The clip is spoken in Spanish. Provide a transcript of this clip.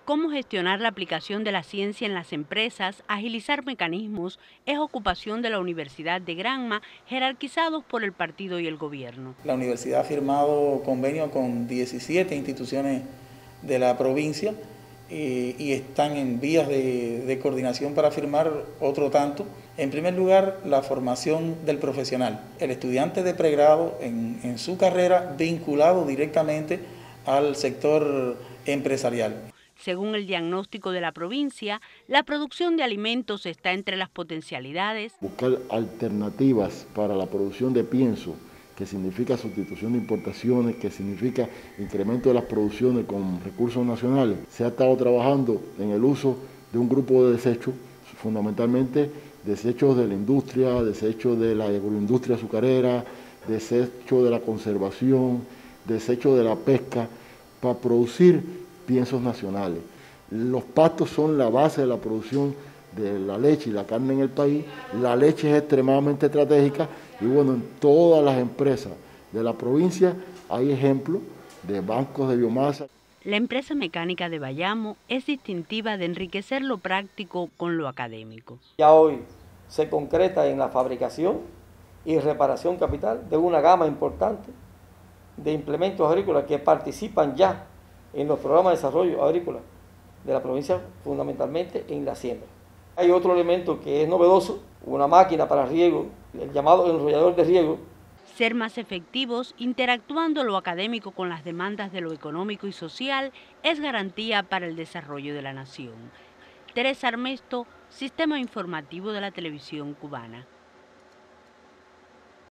Cómo gestionar la aplicación de la ciencia en las empresas, agilizar mecanismos, es ocupación de la Universidad de Granma, jerarquizados por el partido y el gobierno. La universidad ha firmado convenio con 17 instituciones de la provincia y están en vías de coordinación para firmar otro tanto. En primer lugar, la formación del profesional, el estudiante de pregrado en su carrera vinculado directamente al sector empresarial. Según el diagnóstico de la provincia, la producción de alimentos está entre las potencialidades. Buscar alternativas para la producción de pienso, que significa sustitución de importaciones, que significa incremento de las producciones con recursos nacionales. Se ha estado trabajando en el uso de un grupo de desechos, fundamentalmente desechos de la industria, desechos de la agroindustria azucarera, desechos de la conservación, desechos de la pesca, para producir piensos nacionales. Los pastos son la base de la producción de la leche y la carne en el país. La leche es extremadamente estratégica y bueno, en todas las empresas de la provincia hay ejemplos de bancos de biomasa. La empresa mecánica de Bayamo es distintiva de enriquecer lo práctico con lo académico. Ya hoy se concreta en la fabricación y reparación capital de una gama importante de implementos agrícolas que participan ya en los programas de desarrollo agrícola de la provincia, fundamentalmente en la siembra. Hay otro elemento que es novedoso, una máquina para riego, el llamado enrollador de riego. Ser más efectivos, interactuando lo académico con las demandas de lo económico y social, es garantía para el desarrollo de la nación. Teresa Armesto, Sistema Informativo de la Televisión Cubana.